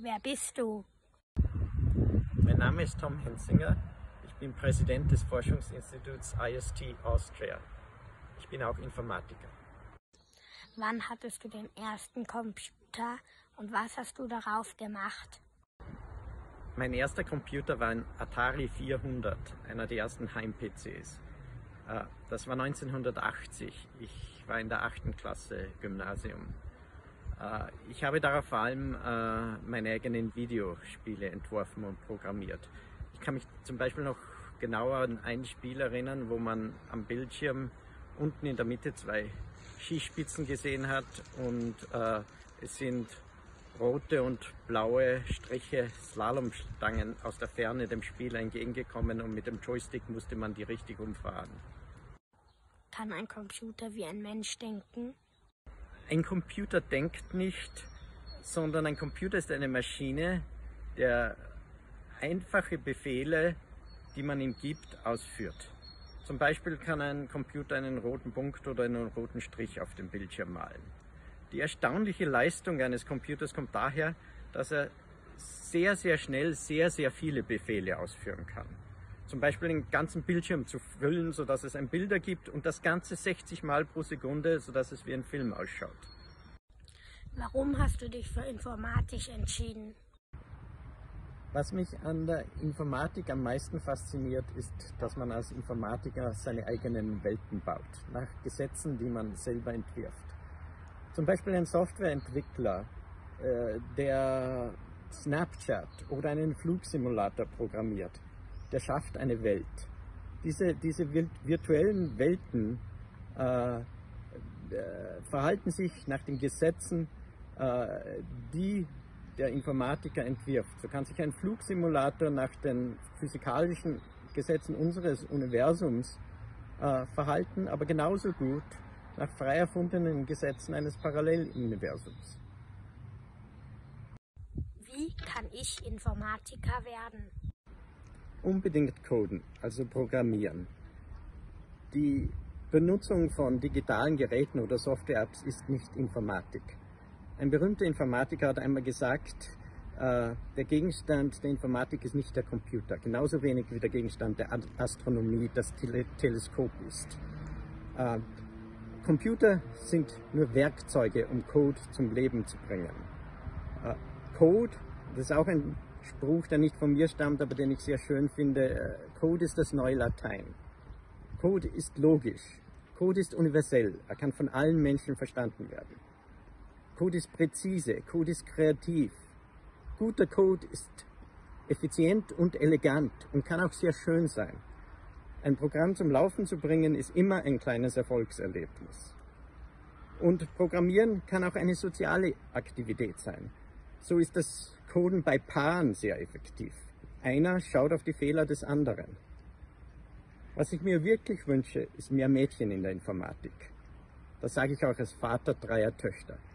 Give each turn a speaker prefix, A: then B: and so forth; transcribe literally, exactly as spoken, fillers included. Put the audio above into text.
A: Wer bist du?
B: Mein Name ist Tom Hensinger. Ich bin Präsident des Forschungsinstituts I S T Austria. Ich bin auch Informatiker.
A: Wann hattest du den ersten Computer und was hast du darauf gemacht?
B: Mein erster Computer war ein Atari vierhundert, einer der ersten Heim-P Cs. Das war neunzehnhundertachtzig. Ich war in der achten Klasse Gymnasium. Ich habe darauf vor allem meine eigenen Videospiele entworfen und programmiert. Ich kann mich zum Beispiel noch genauer an ein Spiel erinnern, wo man am Bildschirm unten in der Mitte zwei Skispitzen gesehen hat und äh, es sind rote und blaue Striche, Slalomstangen aus der Ferne dem Spieler entgegengekommen und mit dem Joystick musste man die richtig umfahren.
A: Kann ein Computer wie ein Mensch denken?
B: Ein Computer denkt nicht, sondern ein Computer ist eine Maschine, der einfache Befehle, die man ihm gibt, ausführt. Zum Beispiel kann ein Computer einen roten Punkt oder einen roten Strich auf dem Bildschirm malen. Die erstaunliche Leistung eines Computers kommt daher, dass er sehr, sehr schnell sehr, sehr viele Befehle ausführen kann. Zum Beispiel den ganzen Bildschirm zu füllen, sodass es ein Bilder gibt und das Ganze sechzig Mal pro Sekunde, sodass es wie ein Film ausschaut.
A: Warum hast du dich für Informatik entschieden?
B: Was mich an der Informatik am meisten fasziniert, ist, dass man als Informatiker seine eigenen Welten baut, nach Gesetzen, die man selber entwirft. Zum Beispiel ein Softwareentwickler, äh, der Snapchat oder einen Flugsimulator programmiert, der schafft eine Welt. Diese, diese virtuellen Welten äh, äh, verhalten sich nach den Gesetzen, äh, die der Informatiker entwirft. So kann sich ein Flugsimulator nach den physikalischen Gesetzen unseres Universums äh, verhalten, aber genauso gut nach frei erfundenen Gesetzen eines Paralleluniversums.
A: Wie kann ich Informatiker werden?
B: Unbedingt coden, also programmieren. Die Benutzung von digitalen Geräten oder Software-Apps ist nicht Informatik. Ein berühmter Informatiker hat einmal gesagt, äh, der Gegenstand der Informatik ist nicht der Computer, genauso wenig wie der Gegenstand der Astronomie das Tele Teleskop ist. Äh, Computer sind nur Werkzeuge, um Code zum Leben zu bringen. Äh, Code, das ist auch ein Spruch, der nicht von mir stammt, aber den ich sehr schön finde, äh, Code ist das neue Latein. Code ist logisch, Code ist universell, er kann von allen Menschen verstanden werden. Code ist präzise, Code ist kreativ. Guter Code ist effizient und elegant und kann auch sehr schön sein. Ein Programm zum Laufen zu bringen, ist immer ein kleines Erfolgserlebnis. Und Programmieren kann auch eine soziale Aktivität sein. So ist das Coden bei Paaren sehr effektiv. Einer schaut auf die Fehler des anderen. Was ich mir wirklich wünsche, ist mehr Mädchen in der Informatik. Das sage ich auch als Vater dreier Töchter.